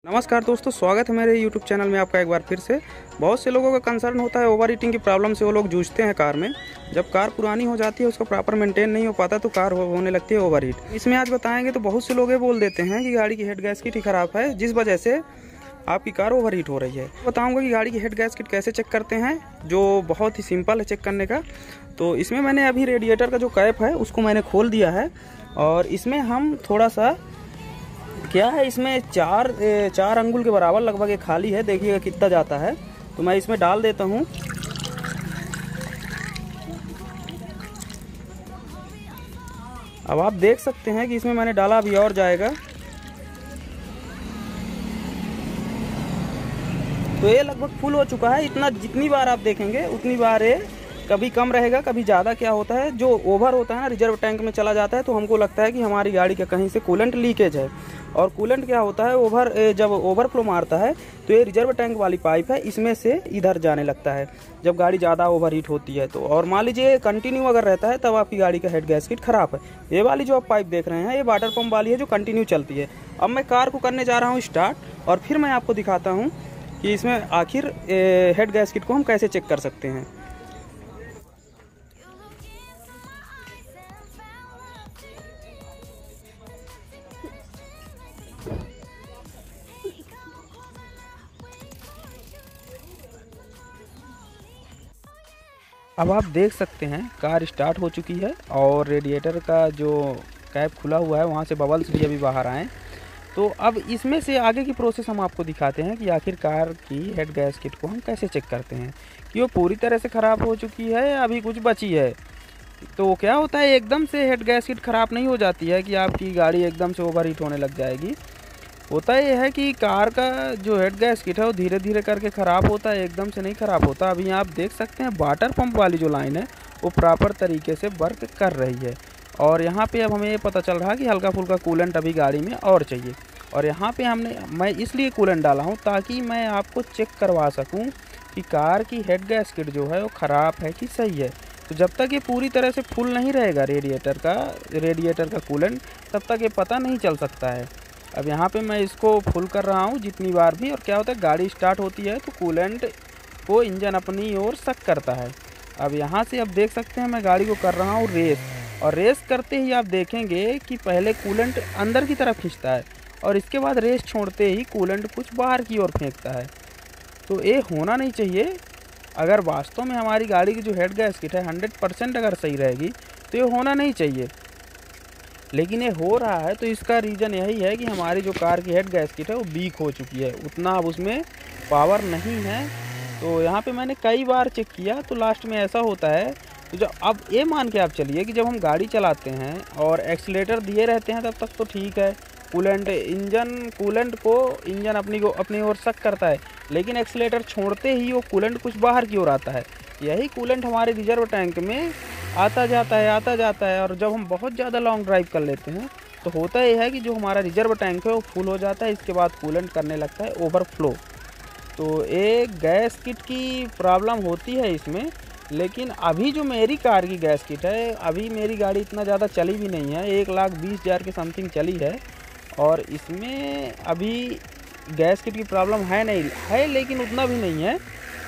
नमस्कार दोस्तों, स्वागत है मेरे YouTube चैनल में आपका एक बार फिर से। बहुत से लोगों का कंसर्न होता है ओवर हीटिंग की प्रॉब्लम से। वो लोग जूझते हैं कार में। जब कार पुरानी हो जाती है, उसका प्रॉपर मेंटेन नहीं हो पाता तो कार होने लगती है ओवर हीट। इसमें आज बताएंगे तो बहुत से लोग ये बोल देते हैं कि गाड़ी की हेड गैस्केट ही ख़राब है, जिस वजह से आपकी कार ओवर हीट हो रही है। बताऊँगा कि गाड़ी की हेड गैस्केट कैसे चेक करते हैं, जो बहुत ही सिंपल है चेक करने का। तो इसमें मैंने अभी रेडिएटर का जो कैप है उसको मैंने खोल दिया है, और इसमें हम थोड़ा सा क्या है, इसमें चार अंगुल के बराबर लगभग ये खाली है। देखिएगा कितना जाता है, तो मैं इसमें डाल देता हूँ। अब आप देख सकते हैं कि इसमें मैंने डाला, अभी और जाएगा। तो ये लगभग फुल हो चुका है। इतना जितनी बार आप देखेंगे उतनी बार ये कभी कम रहेगा, कभी ज़्यादा। क्या होता है, जो ओवर होता है ना, रिजर्व टैंक में चला जाता है, तो हमको लगता है कि हमारी गाड़ी का कहीं से कूलेंट लीकेज है। और कूलेंट क्या होता है, जब ओवरफ्लो मारता है तो ये रिजर्व टैंक वाली पाइप है, इसमें से इधर जाने लगता है जब गाड़ी ज़्यादा ओवर हीट होती है तो। और मान लीजिए कंटिन्यू अगर रहता है तब आपकी गाड़ी का हेड गैस्केट ख़राब है। ये वाली जो आप पाइप देख रहे हैं, ये वाटर पंप वाली है जो कंटिन्यू चलती है। अब मैं कार को करने जा रहा हूँ स्टार्ट, और फिर मैं आपको दिखाता हूँ कि इसमें आखिर हेड गैस्केट को हम कैसे चेक कर सकते हैं। अब आप देख सकते हैं कार स्टार्ट हो चुकी है, और रेडिएटर का जो कैप खुला हुआ है वहाँ से बबल्स भी अभी बाहर आए। तो अब इसमें से आगे की प्रोसेस हम आपको दिखाते हैं कि आखिर कार की हेड गैस्केट को हम कैसे चेक करते हैं कि वो पूरी तरह से ख़राब हो चुकी है या अभी कुछ बची है। तो क्या होता है, एकदम से हेड गैस्केट ख़राब नहीं हो जाती है कि आपकी गाड़ी एकदम से ओवर हीट होने लग जाएगी। होता यह है कि कार का जो हेड गैस्केट है वो धीरे धीरे करके ख़राब होता है, एकदम से नहीं ख़राब होता। अभी आप देख सकते हैं वाटर पंप वाली जो लाइन है वो प्रॉपर तरीके से वर्क कर रही है। और यहाँ पे अब हमें ये पता चल रहा है कि हल्का फुल्का कूलेंट अभी गाड़ी में और चाहिए। और यहाँ पे मैं इसलिए कूलेंट डाला हूँ ताकि मैं आपको चेक करवा सकूँ कि कार की हेड गैस्केट जो है वो ख़राब है कि सही है। तो जब तक ये पूरी तरह से फुल नहीं रहेगा रेडिएटर का कूलेंट, तब तक ये पता नहीं चल सकता है। अब यहाँ पे मैं इसको फुल कर रहा हूँ जितनी बार भी। और क्या होता है, गाड़ी स्टार्ट होती है तो कूलेंट को इंजन अपनी ओर सक करता है। अब यहाँ से आप देख सकते हैं मैं गाड़ी को कर रहा हूँ रेस, और रेस करते ही आप देखेंगे कि पहले कूलेंट अंदर की तरफ खींचता है और इसके बाद रेस छोड़ते ही कूलेंट कुछ बाहर की ओर फेंकता है। तो ये होना नहीं चाहिए। अगर वास्तव में हमारी गाड़ी की जो हेड गैस्केट है 100% अगर सही रहेगी तो ये होना नहीं चाहिए, लेकिन ये हो रहा है। तो इसका रीज़न यही है कि हमारी जो कार की हेड गैस्केट है वो वीक हो चुकी है, उतना अब उसमें पावर नहीं है। तो यहाँ पे मैंने कई बार चेक किया तो लास्ट में ऐसा होता है। तो जब अब ये मान के आप चलिए कि जब हम गाड़ी चलाते हैं और एक्सीलेटर दिए रहते हैं तब तक तो ठीक है, कूलेंट को इंजन अपनी ओर सक करता है, लेकिन एक्सीलेटर छोड़ते ही वो कूलेंट कुछ बाहर की ओर आता है। यही कूलेंट हमारे रिजर्व टैंक में आता जाता है। और जब हम बहुत ज़्यादा लॉन्ग ड्राइव कर लेते हैं तो होता यह है कि जो हमारा रिजर्व टैंक है वो फुल हो जाता है, इसके बाद कूलेंट करने लगता है ओवरफ्लो। तो एक गैस्केट की प्रॉब्लम होती है इसमें। लेकिन अभी जो मेरी कार की गैस्केट है, अभी मेरी गाड़ी इतना ज़्यादा चली भी नहीं है, 1,20,000 के समथिंग चली है, और इसमें अभी गैस्केट की प्रॉब्लम है नहीं है, लेकिन उतना भी नहीं है।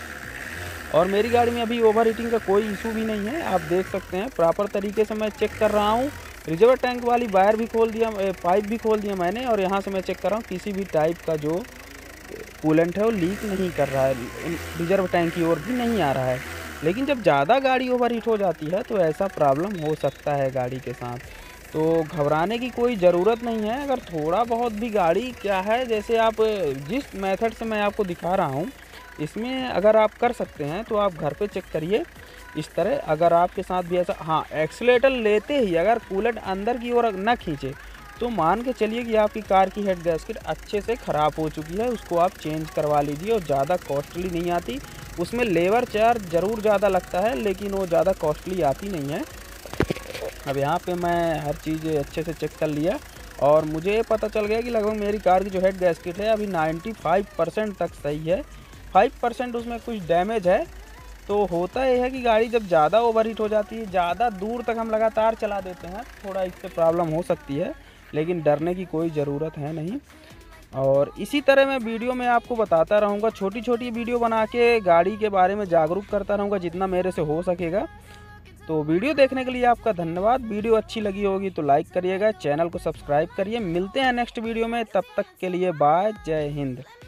और मेरी गाड़ी में अभी ओवर हीटिंग का कोई इशू भी नहीं है। आप देख सकते हैं प्रॉपर तरीके से मैं चेक कर रहा हूँ। रिजर्व टैंक वाली वायर भी खोल दिया, पाइप भी खोल दिया मैंने, और यहाँ से मैं चेक कर रहा हूँ किसी भी टाइप का जो कूलेंट है वो लीक नहीं कर रहा है, रिजर्व टैंक की ओर भी नहीं आ रहा है। लेकिन जब ज़्यादा गाड़ी ओवर हीट हो जाती है तो ऐसा प्रॉब्लम हो सकता है गाड़ी के साथ। तो घबराने की कोई ज़रूरत नहीं है। अगर थोड़ा बहुत भी गाड़ी क्या है, जैसे आप जिस मेथड से मैं आपको दिखा रहा हूँ इसमें अगर आप कर सकते हैं तो आप घर पे चेक करिए इस तरह। अगर आपके साथ भी ऐसा, हाँ, एक्सीलेटर लेते ही अगर कूलेंट अंदर की ओर न खींचे तो मान के चलिए कि आपकी कार की हेड गैस्केट अच्छे से ख़राब हो चुकी है। उसको आप चेंज करवा लीजिए, और ज़्यादा कॉस्टली नहीं आती। उसमें लेबर चार्ज ज़रूर ज़्यादा लगता है, लेकिन वो ज़्यादा कॉस्टली आती नहीं है। अब यहाँ पे मैं हर चीज़ अच्छे से चेक कर लिया, और मुझे पता चल गया कि लगभग मेरी कार की जो हेड गैस्केट है अभी 95% तक सही है। 5% उसमें कुछ डैमेज है। तो होता यह है कि गाड़ी जब ज़्यादा ओवर हीट हो जाती है, ज़्यादा दूर तक हम लगातार चला देते हैं, थोड़ा इससे प्रॉब्लम हो सकती है, लेकिन डरने की कोई ज़रूरत है नहीं। और इसी तरह मैं वीडियो में आपको बताता रहूँगा, छोटी छोटी वीडियो बना के गाड़ी के बारे में जागरूक करता रहूँगा जितना मेरे से हो सकेगा। तो वीडियो देखने के लिए आपका धन्यवाद। वीडियो अच्छी लगी होगी तो लाइक करिएगा, चैनल को सब्सक्राइब करिए। मिलते हैं नेक्स्ट वीडियो में, तब तक के लिए बाय, जय हिंद।